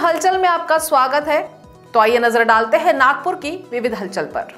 हलचल में आपका स्वागत है। तो आइए नजर डालते हैं नागपुर की विविध हलचल पर।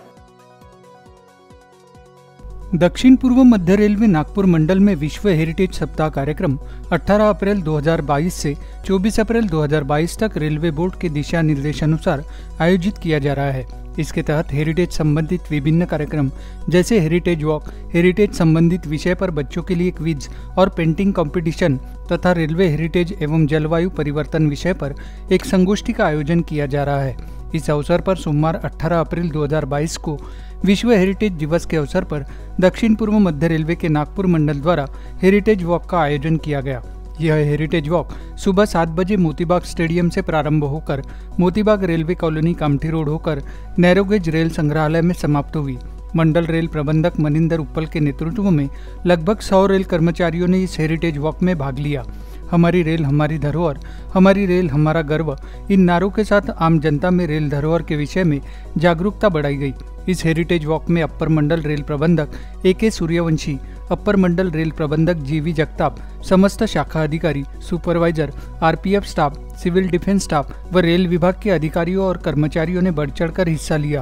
दक्षिण पूर्व मध्य रेलवे नागपुर मंडल में विश्व हेरिटेज सप्ताह कार्यक्रम 18 अप्रैल 2022 से 24 अप्रैल 2022 तक रेलवे बोर्ड के दिशा निर्देशानुसार आयोजित किया जा रहा है। इसके तहत हेरिटेज संबंधित विभिन्न कार्यक्रम जैसे हेरिटेज वॉक, हेरिटेज संबंधित विषय पर बच्चों के लिए क्विज और पेंटिंग कंपटीशन तथा रेलवे हेरिटेज एवं जलवायु परिवर्तन विषय पर एक संगोष्ठी का आयोजन किया जा रहा है। इस अवसर पर सोमवार 18 अप्रैल 2022 को विश्व हेरिटेज दिवस के अवसर पर दक्षिण पूर्व मध्य रेलवे के नागपुर मंडल द्वारा हेरिटेज वॉक का आयोजन किया गया। यह हेरिटेज वॉक सुबह 7 बजे मोतीबाग स्टेडियम से प्रारंभ होकर Motibagh railway colony Kamthi road होकर नैरोगेज रेल संग्रहालय में समाप्त हुई। मंडल रेल प्रबंधक मनिंदर उप्पल के नेतृत्व में लगभग 100 रेल कर्मचारियों ने इस हेरिटेज वॉक में भाग लिया। हमारी रेल हमारी धरोहर, हमारी रेल हमारा गर्व, इन नारों के साथ आम जनता में रेल धरोहर के विषय में जागरूकता बढ़ाई गई। इस हेरिटेज वॉक में अपर मंडल रेल प्रबंधक AK सूर्यवंशी, अपर मंडल रेल प्रबंधक GV जगताप, समस्त शाखा अधिकारी, supervisor, RPF staff, civil defence staff व रेल विभाग के अधिकारियों और कर्मचारियों ने बढ़ चढ़कर हिस्सा लिया।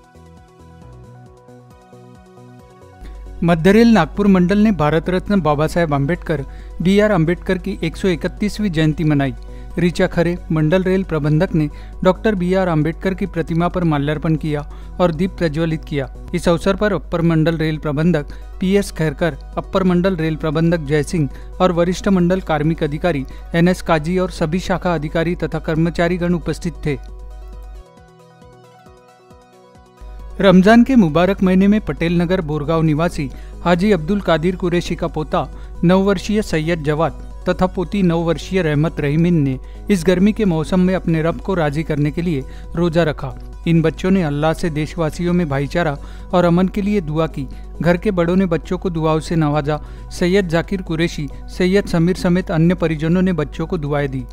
मध्य रेल नागपुर मंडल ने भारत रत्न बाबा साहेब आम्बेडकर BR आम्बेडकर की 131वीं जयंती मनाई। ऋचा खरे, मंडल रेल प्रबंधक ने डॉक्टर BR आम्बेडकर की प्रतिमा पर माल्यार्पण किया और दीप प्रज्वलित किया। इस अवसर पर अपर मंडल रेल प्रबंधक PS खैरकर, अपर मंडल रेल प्रबंधक जय सिंह और वरिष्ठ मंडल कार्मिक अधिकारी NS काजी और सभी शाखा अधिकारी तथा कर्मचारीगण उपस्थित थे। रमजान के मुबारक महीने में पटेल नगर बोरगांव निवासी हाजी अब्दुल कादिर कुरैशी का पोता 9 वर्षीय सैयद जवाद तथा पोती 9 वर्षीय रहमत रहीमीन ने इस गर्मी के मौसम में अपने रब को राजी करने के लिए रोजा रखा। इन बच्चों ने अल्लाह से देशवासियों में भाईचारा और अमन के लिए दुआ की। घर के बड़ों ने बच्चों को दुआओं से नवाजा। सैयद जाकिर कुरैशी, सैयद समीर समेत अन्य परिजनों ने बच्चों को दुआएं दी।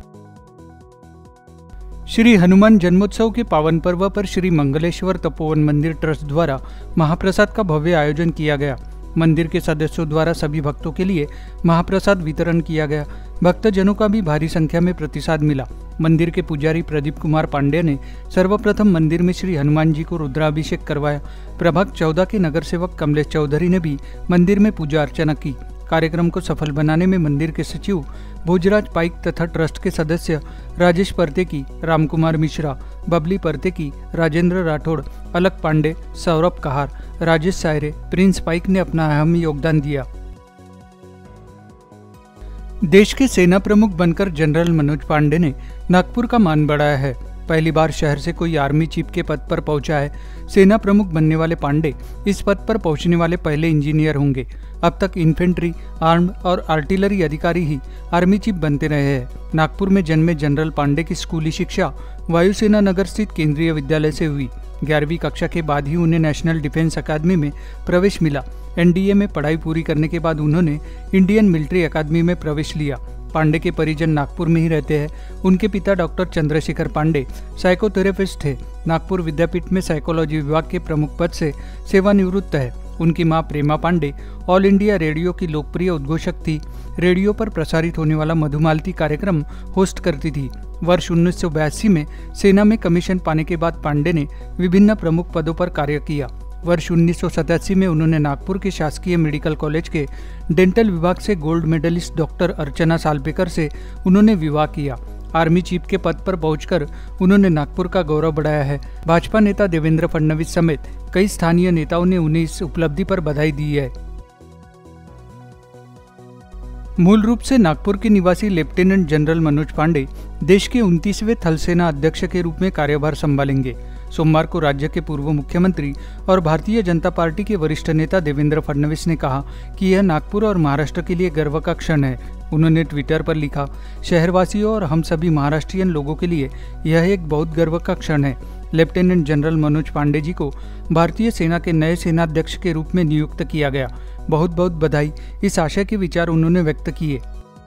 श्री हनुमान जन्मोत्सव के पावन पर्व पर श्री मंगलेश्वर तपोवन मंदिर ट्रस्ट द्वारा महाप्रसाद का भव्य आयोजन किया गया। मंदिर के सदस्यों द्वारा सभी भक्तों के लिए महाप्रसाद वितरण किया गया। भक्तजनों का भी भारी संख्या में प्रतिसाद मिला। मंदिर के पुजारी प्रदीप कुमार पांडे ने सर्वप्रथम मंदिर में श्री हनुमान जी को रुद्राभिषेक करवाया। प्रभाग 14 के नगर सेवक कमलेश चौधरी ने भी मंदिर में पूजा अर्चना की। कार्यक्रम को सफल बनाने में मंदिर के सचिव भोजराज पाइक तथा ट्रस्ट के सदस्य राजेश परतेकी, रामकुमार मिश्रा, बबली परतेकी, राजेंद्र राठौड़, अलक पांडे, सौरभ कहार, राजेश सायरे, प्रिंस पाइक ने अपना अहम योगदान दिया। देश के सेना प्रमुख बनकर जनरल मनोज पांडे ने नागपुर का मान बढ़ाया है। पहली बार शहर से कोई आर्मी चीफ के पद पर पहुंचा है। सेना प्रमुख बनने वाले पांडे इस पद पर पहुंचने वाले पहले इंजीनियर होंगे। अब तक इन्फेंट्री, आर्म्ड और आर्टिलरी अधिकारी ही आर्मी चीफ बनते रहे हैं। नागपुर में जन्मे जनरल पांडे की स्कूली शिक्षा वायुसेना नगर स्थित केंद्रीय विद्यालय से हुई। 11वीं कक्षा के बाद ही उन्हें नेशनल डिफेंस अकादमी में प्रवेश मिला। NDA में पढ़ाई पूरी करने के बाद उन्होंने इंडियन मिलिट्री अकादमी में प्रवेश लिया। पांडे के परिजन नागपुर में ही रहते हैं। उनके पिता डॉक्टर चंद्रशेखर पांडे साइकोथेरेपिस्ट थे। नागपुर विद्यापीठ में साइकोलॉजी विभाग के प्रमुख पद से सेवानिवृत्त है। उनकी मां Prema Pandey All India Radio की लोकप्रिय उद्घोषक थी। रेडियो पर प्रसारित होने वाला मधुमालती कार्यक्रम होस्ट करती थी। वर्ष 1982 में सेना में कमीशन पाने के बाद पांडे ने विभिन्न प्रमुख पदों पर कार्य किया। वर्ष 1987 में उन्होंने नागपुर के शासकीय मेडिकल कॉलेज के डेंटल विभाग से gold medalist doctor Archana Salpekar से उन्होंने विवाह किया। आर्मी चीफ के पद पर पहुंचकर उन्होंने नागपुर का गौरव बढ़ाया है। भाजपा नेता देवेंद्र फडणवीस समेत कई स्थानीय नेताओं ने उन्हें इस उपलब्धि पर बधाई दी है। मूल रूप से नागपुर के निवासी लेफ्टिनेंट जनरल मनोज पांडे देश के 29वें थल सेना अध्यक्ष के रूप में कार्यभार संभालेंगे। सोमवार को राज्य के पूर्व मुख्यमंत्री और भारतीय जनता पार्टी के वरिष्ठ नेता देवेंद्र फडणवीस ने कहा कि यह नागपुर और महाराष्ट्र के लिए गर्व का क्षण है। उन्होंने ट्विटर पर लिखा, शहरवासियों और हम सभी महाराष्ट्रियन लोगों के लिए यह एक बहुत गर्व का क्षण है। लेफ्टिनेंट जनरल मनोज पांडे जी को भारतीय सेना के नए सेनाध्यक्ष के रूप में नियुक्त किया गया। बहुत बहुत बधाई। इस आशय के विचार उन्होंने व्यक्त किए।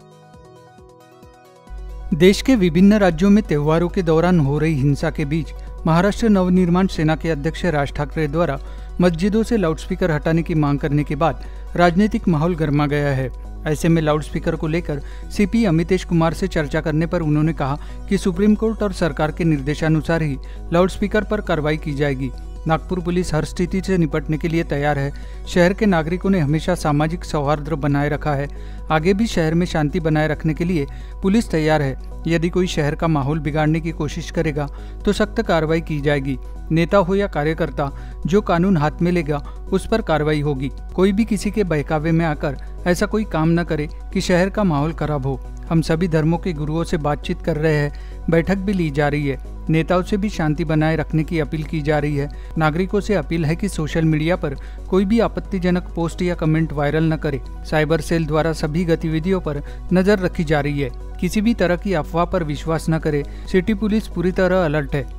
देश के विभिन्न राज्यों में त्योहारों के दौरान हो रही हिंसा के बीच महाराष्ट्र नवनिर्माण सेना के अध्यक्ष राज ठाकरे द्वारा मस्जिदों से लाउडस्पीकर हटाने की मांग करने के बाद राजनीतिक माहौल गर्मा गया है। ऐसे में लाउडस्पीकर को लेकर सीपी अमितेश कुमार से चर्चा करने पर उन्होंने कहा कि सुप्रीम कोर्ट और सरकार के निर्देशानुसार ही लाउडस्पीकर पर कार्रवाई की जाएगी। नागपुर पुलिस हर स्थिति से निपटने के लिए तैयार है। शहर के नागरिकों ने हमेशा सामाजिक सौहार्द बनाए रखा है। आगे भी शहर में शांति बनाए रखने के लिए पुलिस तैयार है। यदि कोई शहर का माहौल बिगाड़ने की कोशिश करेगा तो सख्त कार्रवाई की जाएगी। नेता हो या कार्यकर्ता, जो कानून हाथ में लेगा उस पर कार्रवाई होगी। कोई भी किसी के बहकावे में आकर ऐसा कोई काम न करे कि शहर का माहौल खराब हो। हम सभी धर्मों के गुरुओं से बातचीत कर रहे हैं, बैठक भी ली जा रही है। नेताओं से भी शांति बनाए रखने की अपील की जा रही है। नागरिकों से अपील है कि सोशल मीडिया पर कोई भी आपत्तिजनक पोस्ट या कमेंट वायरल न करे। साइबर सेल द्वारा सभी गतिविधियों पर नजर रखी जा रही है। किसी भी तरह की अफवाह पर विश्वास न करे। सिटी पुलिस पूरी तरह अलर्ट है।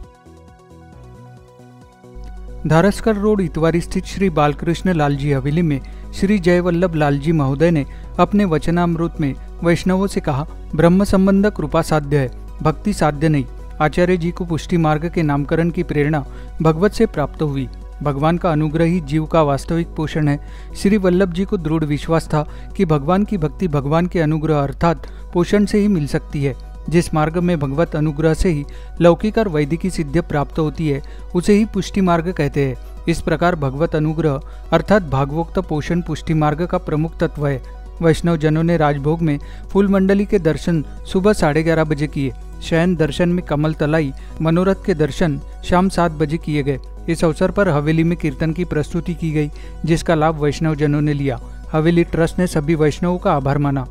धारसकर रोड इतवारी स्थित श्री बालकृष्ण लालजी हवेली में श्री जयवल्लभ लालजी महोदय ने अपने वचनामृत में वैष्णवों से कहा, ब्रह्म संबंध कृपा साध्य है, भक्ति साध्य नहीं। आचार्य जी को पुष्टि मार्ग के नामकरण की प्रेरणा भगवत से प्राप्त हुई। भगवान का अनुग्रह ही जीव का वास्तविक पोषण है। श्री वल्लभ जी को दृढ़ विश्वास था कि भगवान की भक्ति भगवान के अनुग्रह अर्थात पोषण से ही मिल सकती है। जिस मार्ग में भगवत अनुग्रह से ही लौकिक और वैदिकी सिद्धि प्राप्त होती है उसे ही पुष्टि मार्ग कहते हैं। इस प्रकार भगवत अनुग्रह अर्थात भागवोक्त पोषण पुष्टि मार्ग का प्रमुख तत्व है। वैष्णव जनों ने राजभोग में फूल मंडली के दर्शन सुबह 11:30 बजे किए। शयन दर्शन में कमल तलाई, मनोरथ के दर्शन शाम 7 बजे किए गए। इस अवसर पर हवेली में कीर्तन की प्रस्तुति की गई, जिसका लाभ वैष्णव जनों ने लिया। हवेली ट्रस्ट ने सभी वैष्णवों का आभार माना।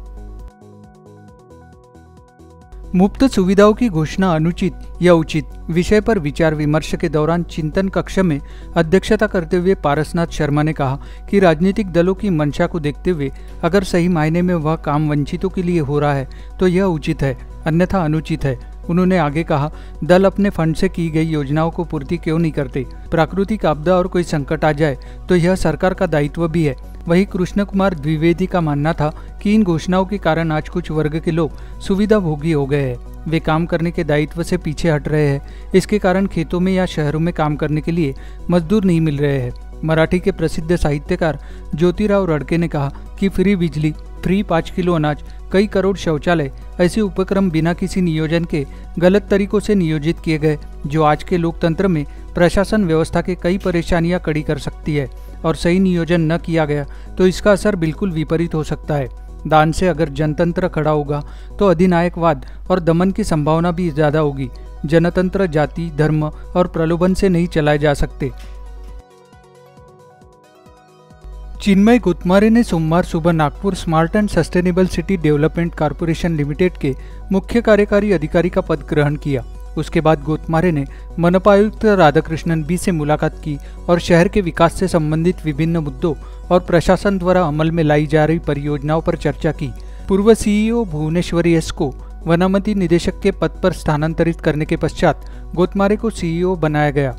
मुफ्त सुविधाओं की घोषणा अनुचित या उचित विषय पर विचार विमर्श के दौरान चिंतन कक्ष में अध्यक्षता करते हुए पारसनाथ शर्मा ने कहा कि राजनीतिक दलों की मंशा को देखते हुए अगर सही मायने में वह काम वंचितों के लिए हो रहा है तो यह उचित है, अन्यथा अनुचित है। उन्होंने आगे कहा, दल अपने फंड से की गई योजनाओं को पूर्ति क्यों नहीं करते? प्राकृतिक आपदा और कोई संकट आ जाए तो यह सरकार का दायित्व भी है। वहीं कृष्ण कुमार द्विवेदी का मानना था कि इन घोषणाओं के कारण आज कुछ वर्ग के लोग सुविधा भोगी हो गए हैं। वे काम करने के दायित्व से पीछे हट रहे हैं। इसके कारण खेतों में या शहरों में काम करने के लिए मजदूर नहीं मिल रहे हैं। मराठी के प्रसिद्ध साहित्यकार ज्योतिराव रड़के ने कहा कि फ्री बिजली, फ्री 5 किलो अनाज, कई करोड़ शौचालय ऐसे उपक्रम बिना किसी नियोजन के गलत तरीकों से नियोजित किए गए, जो आज के लोकतंत्र में प्रशासन व्यवस्था के कई परेशानियां खड़ी कर सकती है। और सही नियोजन न किया गया तो इसका असर बिल्कुल विपरीत हो सकता है। दान से अगर जनतंत्र खड़ा होगा तो अधिनायकवाद और दमन की संभावना भी ज्यादा होगी। जनतंत्र जाति, धर्म और प्रलोभन से नहीं चलाए जा सकते। चिन्मय गोतमारे ने सोमवार सुबह Nagpur smart and sustainable city development corporation limited के मुख्य कार्यकारी अधिकारी का पद ग्रहण किया। उसके बाद गोतमारे ने मनपा आयुक्त राधाकृष्णन बी से मुलाकात की और शहर के विकास से संबंधित विभिन्न मुद्दों और प्रशासन द्वारा अमल में लाई जा रही परियोजनाओं पर चर्चा की। पूर्व सीईओ भुवनेश्वरी एस को वनामती निदेशक के पद पर स्थानांतरित करने के पश्चात गोतमारे को सीईओ बनाया गया।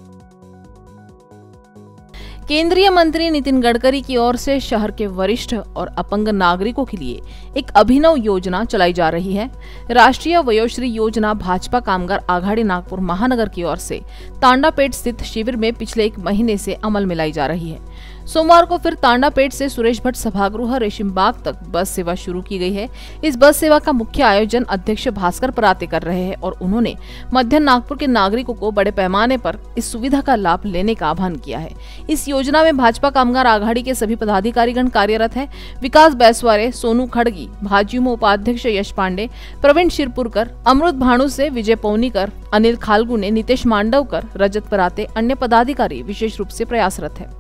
केंद्रीय मंत्री नितिन गडकरी की ओर से शहर के वरिष्ठ और अपंग नागरिकों के लिए एक अभिनव योजना चलाई जा रही है। राष्ट्रीय वयोश्री योजना भाजपा कामगार आघाड़ी नागपुर महानगर की ओर से तांडापेट स्थित शिविर में पिछले 1 महीने से अमल में लाई जा रही है। सोमवार को फिर तांडापेट से सुरेश भट्ट सभागृह रेशिम बाग तक बस सेवा शुरू की गई है। इस बस सेवा का मुख्य आयोजन अध्यक्ष भास्कर पराते कर रहे हैं और उन्होंने मध्य नागपुर के नागरिकों को बड़े पैमाने पर इस सुविधा का लाभ लेने का आह्वान किया है। इस योजना में भाजपा कामगार आघाड़ी के सभी पदाधिकारीगण कार्यरत है। विकास बैसवारे, सोनू खड़गी, भाजयुमो उपाध्यक्ष यश पांडे, प्रवीण शिरपुरकर, अमृत भाणु से विजय पौनीकर, अनिल खालगुने, नितेश मांडवकर, रजत पराते, अन्य पदाधिकारी विशेष रूप से प्रयासरत है।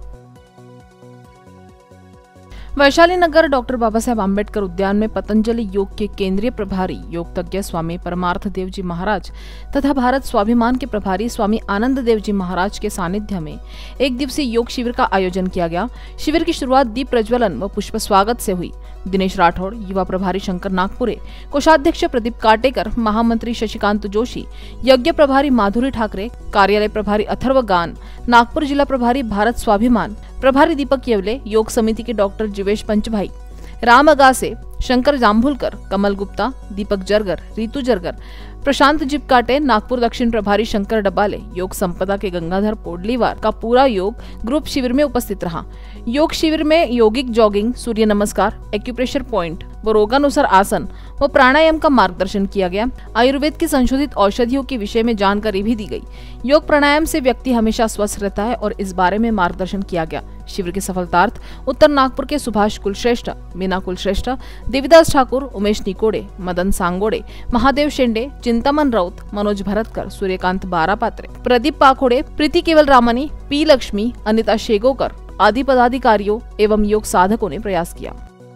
वैशाली नगर डॉक्टर बाबा साहेब आम्बेडकर उद्यान में पतंजलि योग के केंद्रीय प्रभारी योग तज्ञ स्वामी परमार्थ देव जी महाराज तथा भारत स्वाभिमान के प्रभारी स्वामी आनंद देव जी महाराज के सानिध्य में 1 दिवसीय योग शिविर का आयोजन किया गया। शिविर की शुरुआत दीप प्रज्वलन व पुष्प स्वागत से हुई। दिनेश राठौड़, युवा प्रभारी शंकर नागपुरे, कोषाध्यक्ष प्रदीप काटेकर, महामंत्री शशिकांत जोशी, यज्ञ प्रभारी माधुरी ठाकरे, कार्यालय प्रभारी अथर्व गान, नागपुर जिला प्रभारी भारत स्वाभिमान प्रभारी दीपक येवले, योग समिति के डॉक्टर जीवेश पंचभाई, राम अगासे, शंकर जाम्भुलकर, कमल गुप्ता, दीपक जरगर, रीतू जरगर, प्रशांत जिपकाटे, नागपुर दक्षिण प्रभारी शंकर डबाले, योग संपदा के गंगाधर पोडलीवार का पूरा योग ग्रुप शिविर में उपस्थित रहा। योग शिविर में योगिक जॉगिंग, सूर्य नमस्कार, एक्यूप्रेशर पॉइंट व रोगानुसार आसन व प्राणायाम का मार्गदर्शन किया गया। आयुर्वेद की संशोधित औषधियों के विषय में जानकारी भी दी गई। योग प्राणायाम से व्यक्ति हमेशा स्वस्थ रहता है और इस बारे में मार्गदर्शन किया गया। शिविर की सफलतार्थ उत्तर नागपुर के सुभाष कुलश्रेष्ठ, मीना कुलश्रेष्ठ, देवीदास ठाकुर, उमेश निकोड़े, मदन सांगोड़े, महादेव शेंडे, चिंतामन राउत, मनोज भरतकर, सूर्यकांत बारापात्रे, प्रदीप पाखोड़े, प्रीति केवल रामानी, पी लक्ष्मी, अनिता शेगोकर आदि पदाधिकारियों एवं योग साधकों ने प्रयास किया।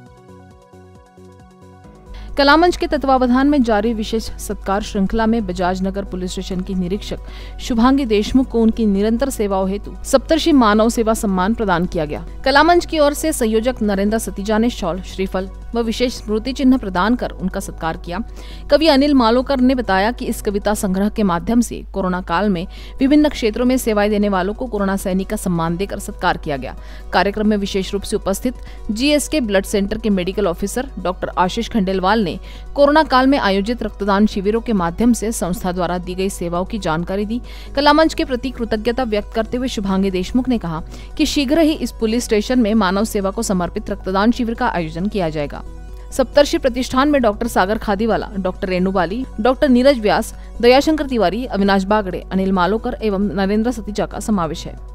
कलामंच के तत्वावधान में जारी विशेष सत्कार श्रृंखला में बजाज नगर पुलिस स्टेशन की निरीक्षक शुभांगी देशमुख को उनकी निरंतर सेवाओं हेतु सप्तर्षि मानव सेवा सम्मान प्रदान किया गया। कलामंच की ओर से संयोजक नरेंद्र सतीजा ने शॉल, श्रीफल व विशेष स्मृति चिन्ह प्रदान कर उनका सत्कार किया। कवि अनिल मालोकर ने बताया कि इस कविता संग्रह के माध्यम से कोरोना काल में विभिन्न क्षेत्रों में सेवाएं देने वालों को कोरोना सैनिक का सम्मान देकर सत्कार किया गया। कार्यक्रम में विशेष रूप से उपस्थित जीएसके ब्लड सेंटर के medical officer doctor Ashish Khandelwal ने कोरोना काल में आयोजित रक्तदान शिविरों के माध्यम से संस्था द्वारा दी गई सेवाओं की जानकारी दी। कलामंच के प्रति कृतज्ञता व्यक्त करते हुए शुभांगी देशमुख ने कहा कि शीघ्र ही इस पुलिस स्टेशन में मानव सेवा को समर्पित रक्तदान शिविर का आयोजन किया जाएगा। सप्तर्षि प्रतिष्ठान में doctor Sagar Khadiwala, doctor Renu Bali, doctor Neeraj Vyas, Dayashankar Tiwari, Avinash Bagde, Anil Malokar एवं नरेंद्र सतीजा का समावेश है।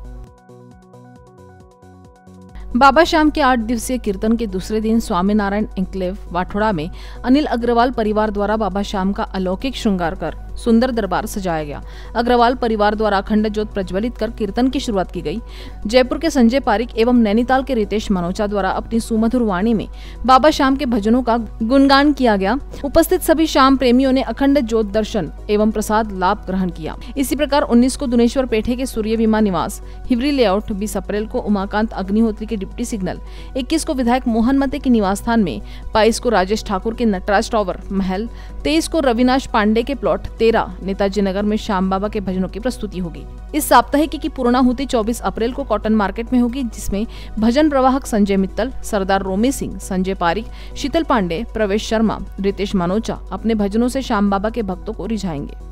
बाबा श्याम के 8 दिवसीय कीर्तन के दूसरे दिन स्वामीनारायण एन्क्लेव वाठोड़ा में अनिल अग्रवाल परिवार द्वारा बाबा श्याम का अलौकिक श्रृंगार कर सुंदर दरबार सजाया गया। अग्रवाल परिवार द्वारा अखंड ज्योत प्रज्वलित कर कीर्तन की शुरुआत की गई। जयपुर के संजय पारिक एवं नैनीताल के रितेश मनोचा द्वारा अपनी सुमधुर वाणी में बाबा श्याम के भजनों का गुणगान किया गया। उपस्थित सभी श्याम प्रेमियों ने अखंड ज्योत दर्शन एवं प्रसाद लाभ ग्रहण किया। इसी प्रकार 19 को दुनेश्वर पेठे के सूर्य विमा निवास हिवरी लेआउट, 20 अप्रैल को उमाकांत अग्निहोत्री के डिप्टी सिग्नल, 21 को विधायक मोहन मते के निवास स्थान में, 22 को राजेश ठाकुर के नटराज टावर महल, 23 को रविनाश पांडे के प्लॉट 13 नेताजी नगर में श्याम बाबा के भजनों की प्रस्तुति होगी। इस साप्ताहिकी की पूर्णाहुति 24 अप्रैल को कॉटन मार्केट में होगी, जिसमें भजन प्रवाहक संजय मित्तल, सरदार रोमी सिंह, संजय पारिक, शीतल पांडे, प्रवेश शर्मा, रितेश मनोचा अपने भजनों से श्याम बाबा के भक्तों को रिझाएंगे।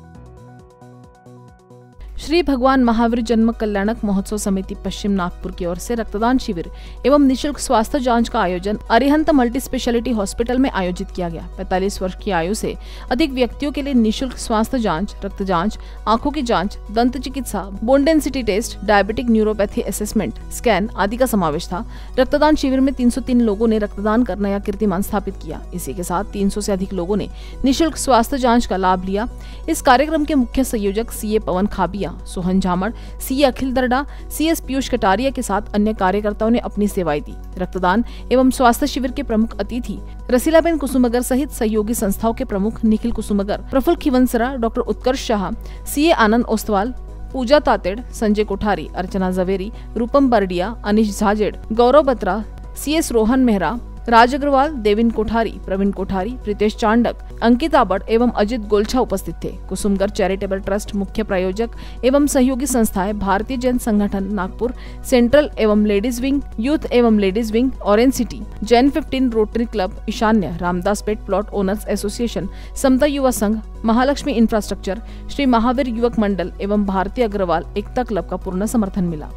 श्री भगवान महावीर जन्म कल्याणक महोत्सव समिति पश्चिम नागपुर की ओर से रक्तदान शिविर एवं निशुल्क स्वास्थ्य जांच का आयोजन अरिहंत मल्टी स्पेशलिटी हॉस्पिटल में आयोजित किया गया। 45 वर्ष की आयु से अधिक व्यक्तियों के लिए निशुल्क स्वास्थ्य जांच, रक्त जांच, आंखों की जांच, दंत चिकित्सा, bone density test, diabetic neuropathy assessment, scan आदि का समावेश था। रक्तदान शिविर में 303 लोगों ने रक्तदान कर नया कीर्तिमान स्थापित किया। इसी के साथ 300 से अधिक लोगों ने निशुल्क स्वास्थ्य जांच का लाभ लिया। इस कार्यक्रम के मुख्य संयोजक CA Pawan Khabia, Sohan Jhamad, CA Akhil Darda, CS Piyush Kataria के साथ अन्य कार्यकर्ताओं ने अपनी सेवाएं दी। रक्तदान एवं स्वास्थ्य शिविर के प्रमुख अतिथि रसीलाबेन कुसुमगर सहित सहयोगी संस्थाओं के प्रमुख Nikhil Kusumgar, Praful Khivansara, doctor Utkarsh Shah, CA Anand Ostwal, Pooja Tated, Sanjay Kothari, Archana Javeri, Roopam Bardia, Anish Jhajed, Gaurav Batra, CS Rohan Mehra, Raj Agarwal, Devin Kothari, Praveen Kothari, Pritesh Chandak, Ankit Abad एवं अजित गोलछा उपस्थित थे। कुसुमगर चैरिटेबल ट्रस्ट मुख्य प्रायोजक एवं सहयोगी संस्थाएं भारतीय जैन संगठन नागपुर, सेंट्रल एवं लेडीज विंग, यूथ एवं ladies wing, orange city, Jain 15 rotary club, Ishanya, Ramdas Peth plot owners association, Samta Yuva Sangh, Mahalakshmi infrastructure, Shri Mahavir युवक मंडल एवं भारतीय अग्रवाल एकता क्लब का पूर्ण समर्थन मिला।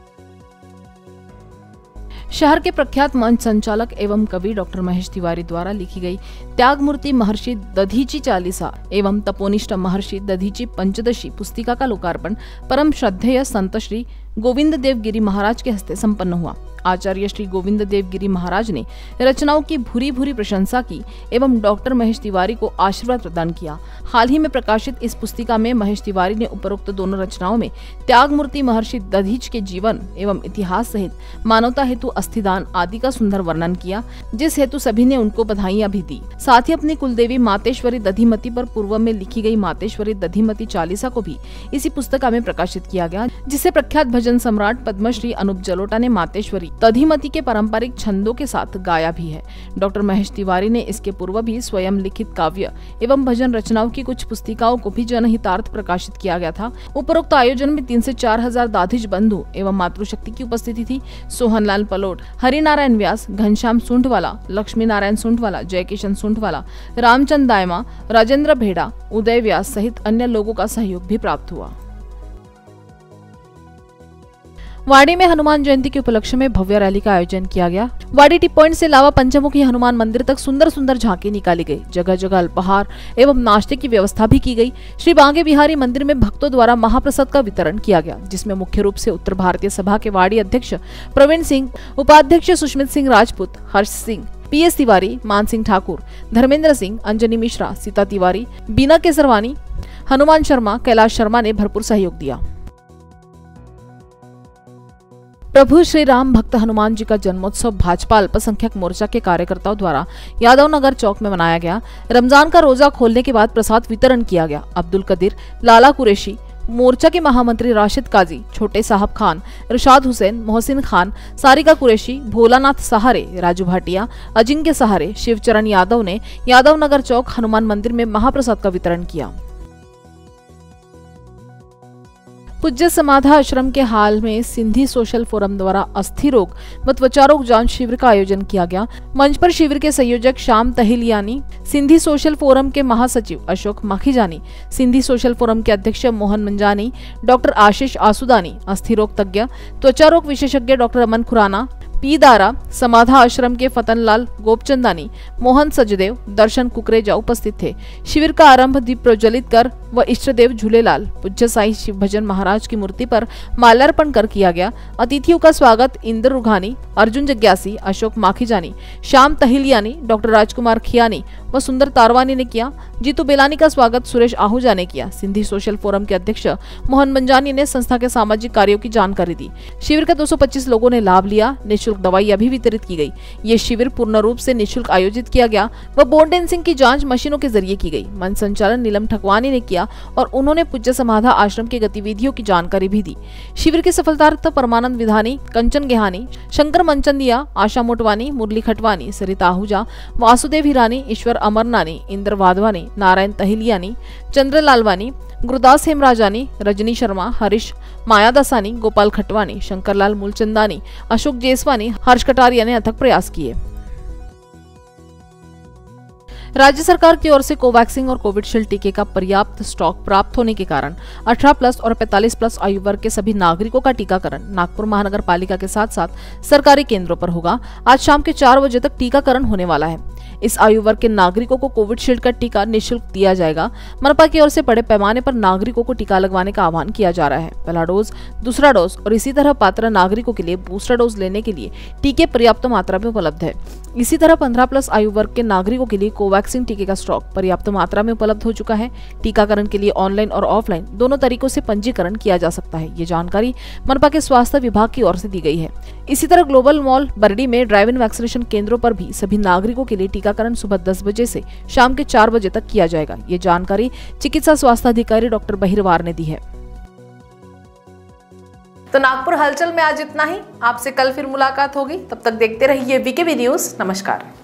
शहर के प्रख्यात मंच संचालक एवं कवि डॉक्टर महेश तिवारी द्वारा लिखी गई त्यागमूर्ति महर्षि दधीची चालीसा एवं तपोनिष्ठ महर्षि दधीची पंचदशी पुस्तिका का लोकार्पण परम श्रद्धेय संत श्री गोविंद देव गिरी महाराज के हस्ते संपन्न हुआ। आचार्य श्री गोविंद देव गिरी महाराज ने रचनाओं की भूरी भूरी प्रशंसा की एवं डॉक्टर महेश तिवारी को आशीर्वाद प्रदान किया। हाल ही में प्रकाशित इस पुस्तिका में महेश तिवारी ने उपरोक्त दोनों रचनाओं में त्यागमूर्ति महर्षि दधीच के जीवन एवं इतिहास सहित मानवता हेतु अस्थिदान आदि का सुंदर वर्णन किया, जिस हेतु सभी ने उनको बधाइयां भी दी। साथ ही अपनी कुलदेवी मातेश्वरी दधिमती पर पूर्व में लिखी गई मातेश्वरी दधिमती चालीसा को भी इसी पुस्तिका में प्रकाशित किया गया, जिसे प्रख्यात भजन सम्राट पद्मश्री अनूप जलोटा ने मातेश्वरी तधिमती के पारंपरिक छंदों के साथ गाया भी है। डॉक्टर महेश तिवारी ने इसके पूर्व भी स्वयं लिखित काव्य एवं भजन रचनाओं की कुछ पुस्तिकाओं को भी जनहितार्थ प्रकाशित किया गया था। उपरोक्त आयोजन में 3 से 4 हजार दाधिज बंधु एवं मातृशक्ति की उपस्थिति थी। सोहनलाल पलोट, हरिनारायण व्यास, घनश्याम सूंठवाला, लक्ष्मी नारायण सूंठवाला, जयकिशन सूंठवाला, रामचंद दायमा, राजेंद्र भेड़ा, उदय व्यास सहित अन्य लोगों का सहयोग भी प्राप्त हुआ। वाड़ी में हनुमान जयंती के उपलक्ष्य में भव्य रैली का आयोजन किया गया। वाड़ी टी पॉइंट से लावा पंचमुखी हनुमान मंदिर तक सुंदर सुंदर झांकी निकाली गई। जगह जगह अल्पाहार एवं नाश्ते की व्यवस्था भी की गई। श्री बांके बिहारी मंदिर में भक्तों द्वारा महाप्रसाद का वितरण किया गया, जिसमें मुख्य रूप से उत्तर भारतीय सभा के वाड़ी अध्यक्ष प्रवीण सिंह, उपाध्यक्ष सुष्मित सिंह राजपूत, हर्ष सिंह, PS तिवारी, मान सिंह ठाकुर, धर्मेंद्र सिंह, अंजनी मिश्रा, सीता तिवारी, बीना केसरवानी, हनुमान शर्मा, कैलाश शर्मा ने भरपूर सहयोग दिया। प्रभु श्री राम भक्त हनुमान जी का जन्मोत्सव भाजपा अल्पसंख्यक मोर्चा के कार्यकर्ताओं द्वारा यादव नगर चौक में मनाया गया। रमजान का रोजा खोलने के बाद प्रसाद वितरण किया गया। अब्दुल कदीर, लाला कुरैशी, मोर्चा के महामंत्री राशिद काजी, छोटे साहब खान, इरशाद हुसैन, मोहसिन खान, सारिका कुरैशी, भोलानाथ सहारे, राजू भाटिया, अजिंक्य सहारे, शिवचरण यादव ने यादव नगर चौक हनुमान मंदिर में महाप्रसाद का वितरण किया। पूज्य समाधा आश्रम के हाल में सिंधी सोशल फोरम द्वारा अस्थि रोग व त्वचा रोग जांच शिविर का आयोजन किया गया। मंच पर शिविर के संयोजक श्याम तहिलियानी, सिंधी सोशल फोरम के महासचिव अशोक माखीजानी, सिंधी सोशल फोरम के अध्यक्ष मोहन मंजानी, डॉक्टर आशीष आसुदानी, अस्थि रोग तज्ञ, त्वचा रोग विशेषज्ञ डॉक्टर अमन खुराना, पी दारा, समाधा आश्रम के फतनलाल गोपचंदानी, मोहन सचदेव, दर्शन कुकरेजा उपस्थित थे। शिविर का आरंभ दीप प्रज्वलित कर व इष्टदेव झूलेलाल पूज्य साई शिव भजन महाराज की मूर्ति पर माल्यार्पण कर किया गया। अतिथियों का स्वागत इंद्र रुघानी, अर्जुन जग्यासी, अशोक माखीजानी, श्याम तहिलियानी, डॉक्टर राजकुमार खियानी व सुंदर तारवानी ने किया। जीतू बेलानी का स्वागत सुरेश आहूजा ने किया। सिंधी सोशल फोरम के अध्यक्ष मोहन मंजानी ने संस्था के सामाजिक कार्यों की जानकारी दी। शिविर का 225 लोगों ने लाभ लिया। निःशुल्क दवाइयां भी वितरित की गई। ये शिविर पूर्ण रूप से निःशुल्क आयोजित किया गया व बोन डेंसिंग की जांच मशीनों के जरिए की गई। मंच संचालन नीलम ठकवानी ने किया और उन्होंने पूज्य समाधा आश्रम की गतिविधियों की जानकारी भी दी। शिविर की सफलतार्थ परमानंद विधानी, कंचन गेहानी, शंकर मनचंदिया, आशा मोटवानी, मुरली खटवानी, सरिता आहूजा, वासुदेव हिरानी, ईश्वर अमरनानी, इंद्र वाधवानी, नारायण तहिलियानी, चंद्र लालवानी, गुरुदास हेमराजानी, रजनी शर्मा, हरीश माया दसानी, गोपाल खटवानी, शंकरलाल मूलचंदानी, अशोक जेसवानी, हर्ष कटारिया ने अथक प्रयास किए। राज्य सरकार की ओर से कोवैक्सीन और कोविडशील्ड टीके का पर्याप्त स्टॉक प्राप्त होने के कारण 18+ और 45+ आयु वर्ग के सभी नागरिकों का टीकाकरण नागपुर महानगर पालिका के साथ साथ सरकारी केंद्रों पर होगा। आज शाम के 4 बजे तक टीकाकरण होने वाला है। इस आयु वर्ग के नागरिकों को कोविडशील्ड का टीका निःशुल्क दिया जाएगा। मनपा की ओर से बड़े पैमाने पर नागरिकों को टीका लगवाने का आह्वान किया जा रहा है। पहला डोज, दूसरा डोज और इसी तरह पात्र नागरिकों के लिए बूस्टर डोज लेने के लिए टीके पर्याप्त मात्रा में उपलब्ध है। इसी तरह 15+ आयु वर्ग के नागरिकों के लिए कोवैक्सीन टीके का स्टॉक पर्याप्त मात्रा में उपलब्ध हो चुका है। टीकाकरण के लिए ऑनलाइन और ऑफलाइन दोनों तरीकों से पंजीकरण किया जा सकता है। ये जानकारी मनपा के स्वास्थ्य विभाग की ओर से दी गई है। इसी तरह ग्लोबल मॉल बरडी में ड्राइव इन वैक्सीनेशन केंद्रों पर भी सभी नागरिकों के लिए टीकाकरण सुबह 10 बजे से शाम के 4 बजे तक किया जाएगा। ये जानकारी चिकित्सा स्वास्थ्य अधिकारी डॉक्टर बहिरवार ने दी है। तो नागपुर हलचल में आज इतना ही। आपसे कल फिर मुलाकात होगी। तब तक देखते रहिए वीकेबी न्यूज। नमस्कार।